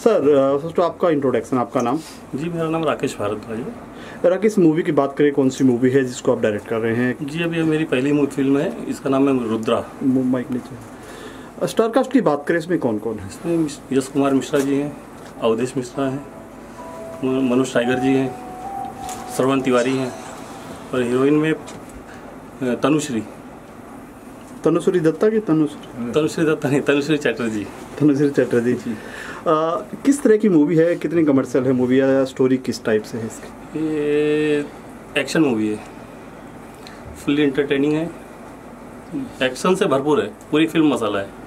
Sir first आपका introduction, आपका नाम? जी, मेरा नाम राकेश भारद्वाज है। राकेश, मूवी की बात करें, कौन सी मूवी है जिसको आप डायरेक्ट कर रहे हैं? जी, अभी मेरी पहली फिल्म है, इसका नाम है रुद्रा। माइक नीचे। स्टार कास्ट की बात करें, इसमें कौन कौन है? इसमें यश कुमार मिश्रा जी हैं, अवधेश मिश्रा हैं, मनोज टाइगर जी हैं, श्रवण तिवारी हैं और हीरोइन में तनुश्री दत्ता की तनुश्री दत्ता नहीं, तनुश्री चैटर्जी। किस तरह की मूवी है, कितनी कमर्शियल है मूवी, या स्टोरी किस टाइप से है इसकी? ये एक्शन मूवी है, फुल्ली एंटरटेनिंग है, एक्शन से भरपूर है, पूरी फिल्म मसाला है।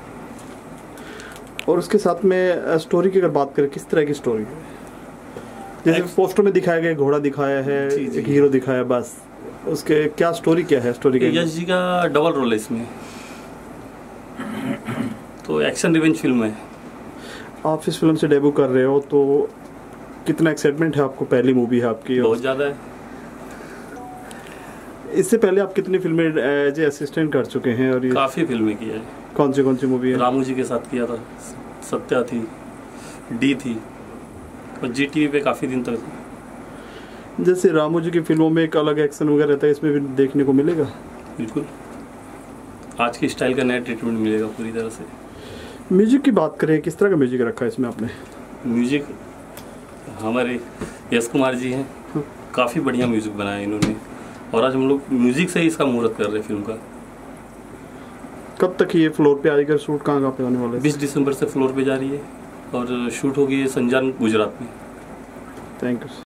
और उसके साथ में स्टोरी की अगर बात करें, किस तरह की स्टोरी है? जैसे पोस्टर में दिखाया गया, घोड़ा दिखाया है, एक हीरो दिखाया, बस उसके क्या स्टोरी, क्या है स्टोरी? यश जी का डबल रोल है इसमें, तो एक्शन रिवेंज फिल्म है। आप इस फिल्म से डेब्यू कर रहे हो, तो कितना एक्साइटमेंट है आपको? पहली मूवी है आपकी। बहुत ज़्यादा है। इससे पहले आप कितनी फिल्में एज असिस्टेंट कर चुके हैं? और काफ़ी फिल्में की है। कौन सी मूवी है? रामू जी के साथ किया था, सत्या थी, डी थी, और जी टीवी पे काफ़ी दिन तक। जैसे रामू जी की फिल्मों में एक अलग एक्शन वगैरह रहता है, इसमें भी देखने को मिलेगा? बिल्कुल, आज की स्टाइल का नया ट्रीटमेंट मिलेगा पूरी तरह से। म्यूजिक की बात करें, किस तरह का म्यूजिक रखा है इसमें आपने? म्यूजिक हमारे यश कुमार जी हैं, काफ़ी बढ़िया म्यूजिक बनाया इन्होंने, और आज हम लोग म्यूजिक से ही इसका मुहूर्त कर रहे हैं फिल्म का। कब तक ये फ्लोर पे आएगा? शूट कहाँ पे होने वाला है? 20 दिसंबर से फ्लोर पे जा रही है और शूट होगी संजान, गुजरात में। Thank you.